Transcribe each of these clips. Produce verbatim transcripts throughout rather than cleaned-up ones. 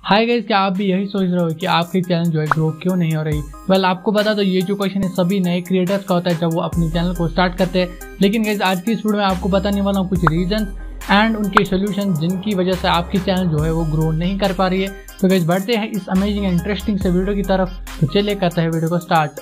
Hi guys, क्या आप भी यही सोच रहे हो कि आपकी चैनल जो है ग्रो क्यों नहीं हो रही? वेल well, आपको बता दो, ये जो क्वेश्चन है सभी नए क्रिएटर्स का होता है जब वो अपनी चैनल को स्टार्ट करते हैं। लेकिन गाइस आज की इस वीडियो में आपको बताने वाला हूँ कुछ रीजंस एंड उनके सोल्यूशन जिनकी वजह से आपकी चैनल जो है वो ग्रो नहीं कर पा रही है। तो गाइस बढ़ते हैं इस अमेजिंग एंड इंटरेस्टिंग से वीडियो की तरफ। तो चलिए करते हैं वीडियो को स्टार्ट।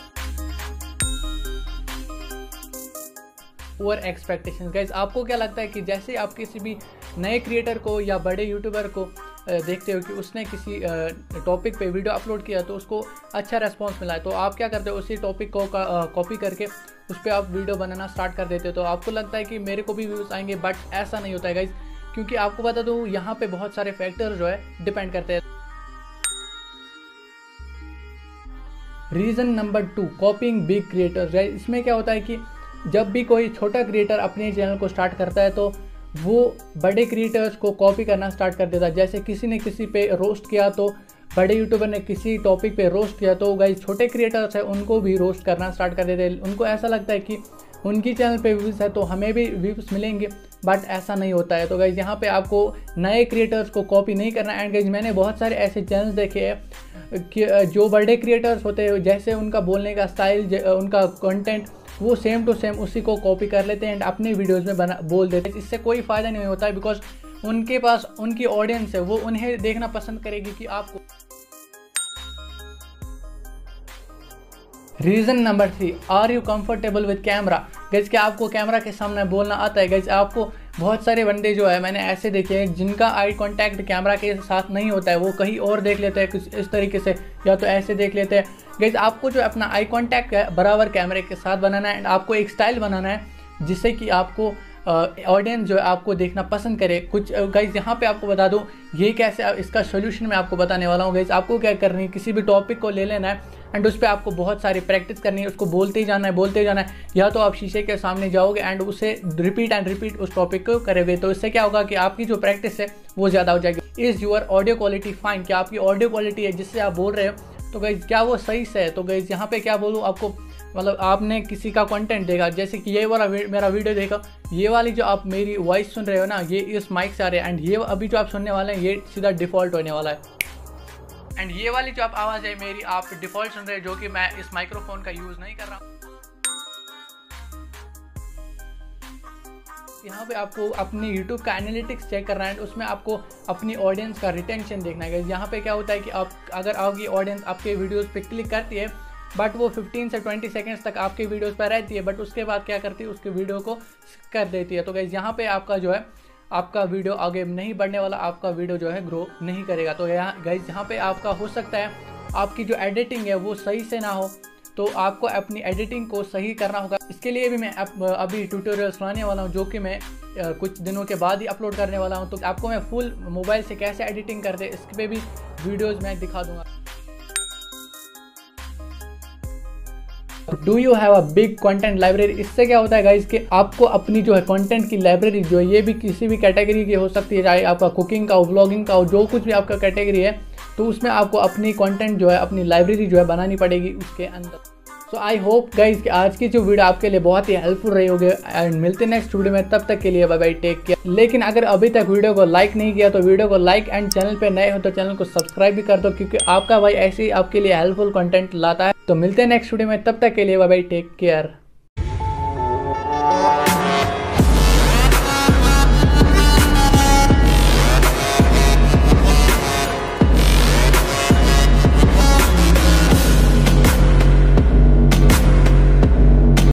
ओवर एक्सपेक्टेशंस गाइस, आपको क्या लगता है कि जैसे आप किसी भी नए क्रिएटर को या बड़े यूट्यूबर को देखते हो कि उसने किसी टॉपिक पे वीडियो अपलोड किया तो उसको अच्छा रेस्पॉन्स मिला है, तो आप क्या करते हो, उसी टॉपिक को कॉपी करके उस पर आप वीडियो बनाना स्टार्ट कर देते हो। तो आपको लगता है कि मेरे को भी व्यूज़ आएंगे, बट ऐसा नहीं होता है गाइस, क्योंकि आपको बता दूँ यहाँ पे बहुत सारे फैक्टर जो है डिपेंड करते हैं। Reason number two, copying big creators. इसमें क्या होता है कि जब भी कोई छोटा क्रिएटर अपने चैनल को स्टार्ट करता है तो वो बड़े क्रिएटर्स को कॉपी करना स्टार्ट कर देता है। जैसे किसी ने किसी पे रोस्ट किया तो बड़े यूट्यूबर ने किसी टॉपिक पे रोस्ट किया तो गाइस छोटे क्रिएटर्स हैं उनको भी रोस्ट करना स्टार्ट कर देते हैं। उनको ऐसा लगता है कि उनकी चैनल पे व्यूज़ है तो हमें भी व्यूज़ मिलेंगे, बट ऐसा नहीं होता है। तो गाइस यहाँ पे आपको नए क्रिएटर्स को कॉपी नहीं करना। एंड गाइस मैंने बहुत सारे ऐसे चैनल्स देखे हैं कि जो बड़े क्रिएटर्स होते हैं, जैसे उनका बोलने का स्टाइल, उनका कंटेंट वो सेम टू सेम उसी को कॉपी कर लेते हैं एंड अपने वीडियोस में बना बोल देते हैं। इससे कोई फ़ायदा नहीं होता है, बिकॉज उनके पास उनकी ऑडियंस है, वो उन्हें देखना पसंद करेगी कि आपको। Reason number three, are you comfortable with camera. Guess क्या आपको कैमरा के सामने बोलना आता है? गैस आपको बहुत सारे बंदे जो है मैंने ऐसे देखे हैं जिनका आई कांटेक्ट कैमरा के साथ नहीं होता है, वो कहीं और देख लेते हैं कुछ इस तरीके से, या तो ऐसे देख लेते हैं। गैस आपको जो अपना आई कांटेक्ट है बराबर कैमरे के साथ बनाना है एंड आपको एक स्टाइल बनाना है जिससे कि आपको ऑडियंस जो है आपको देखना पसंद करे। कुछ गाइज यहाँ पे आपको बता दूँ ये कैसे, इसका सोल्यूशन मैं आपको बताने वाला हूँ। गाइज आपको क्या करनी है, किसी भी टॉपिक को ले लेना है एंड उस पर आपको बहुत सारी प्रैक्टिस करनी है, उसको बोलते ही जाना है बोलते ही जाना है। या तो आप शीशे के सामने जाओगे एंड उसे रिपीट एंड रिपीट उस टॉपिक को करोगे, तो इससे क्या होगा कि आपकी जो प्रैक्टिस है वो ज़्यादा हो जाएगी। Is your audio quality fine, क्या आपकी ऑडियो क्वालिटी है जिससे आप बोल रहे हो तो गाइज क्या वो सही से है? तो गाइज यहाँ पे क्या बोलूँ आपको, मतलब आपने किसी का कंटेंट देखा, जैसे कि ये वाला मेरा वीडियो देखा, ये वाली जो आप मेरी वॉइस सुन रहे हो ना, ये इस माइक से आ रहे हैं एंड ये अभी जो आप सुनने वाले हैं ये सीधा डिफ़ॉल्ट होने वाला है। एंड ये वाली जो आप आवाज़ है मेरी आप डिफ़ॉल्ट सुन रहे हैं, जो कि मैं इस माइक्रोफोन का यूज़ नहीं कर रहा हूँ। यहाँ पे आपको अपनी YouTube का एनालिटिक्स चेक करना है, उसमें आपको अपनी ऑडियंस का रिटेंशन देखना है। यहाँ पे क्या होता है कि आप अगर आपकी ऑडियंस आपके वीडियोस पे क्लिक करती है बट वो फिफ्टीन से ट्वेंटी सेकंड्स तक आपके वीडियोस पर रहती है, बट उसके बाद क्या करती है, उसके वीडियो को कर देती है। तो गाइस यहाँ पे आपका जो है आपका वीडियो आगे नहीं बढ़ने वाला, आपका वीडियो जो है ग्रो नहीं करेगा। तो यहाँ गाइस यहाँ पे आपका हो सकता है आपकी जो एडिटिंग है वो सही से ना हो, तो आपको अपनी एडिटिंग को सही करना होगा। इसके लिए भी मैं अभी ट्यूटोरियल्स लाने वाला हूँ, जो कि मैं कुछ दिनों के बाद ही अपलोड करने वाला हूँ। तो आपको मैं फुल मोबाइल से कैसे एडिटिंग करते हैं इस पर भी वीडियोज़ मैं दिखा दूँगा। Do you have a big content library. इससे क्या होता है गाइस कि आपको अपनी जो है कंटेंट की लाइब्रेरी जो है, ये भी किसी भी कैटेगरी की हो सकती है, चाहे आपका कुकिंग का हो, व्लॉगिंग का हो, जो कुछ भी आपका कैटेगरी है, तो उसमें आपको अपनी कंटेंट जो है अपनी लाइब्रेरी जो है बनानी पड़ेगी उसके अंदर। सो आई होप गाइस कि आज की जो वीडियो आपके लिए बहुत ही हेल्पफुल रही होगी एंड मिलते नेक्स्ट वीडियो में, तब तक के लिए बाय बाय, टेक केयर। लेकिन अगर अभी तक वीडियो को लाइक नहीं किया तो वीडियो को लाइक एंड चैनल पे नए हो तो चैनल को सब्सक्राइब भी कर दो, क्योंकि आपका भाई ऐसे ही आपके लिए हेल्पफुल कंटेंट लाता है। तो मिलते हैं नेक्स्ट वीडियो में, तब तक के लिए बाय बाय, टेक केयर।